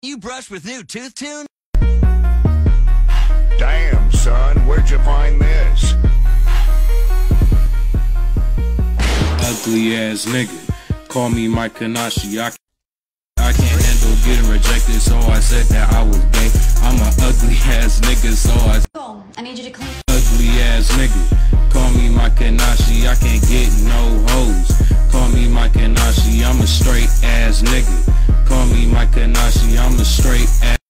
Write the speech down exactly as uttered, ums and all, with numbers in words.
You brush with new tooth tune? Damn, son, where'd you find this? Ugly ass nigga, call me my Kanashi. I, I can't handle getting rejected, so I said that I was gay. I'm a ugly ass nigga, so I Go. I need you to clean. Ugly ass nigga, call me my Kanashi. I can't get no hoes. Call me my Kanashi. I'm a straight ass nigga. Call me my Kanashi. I'm a straight ass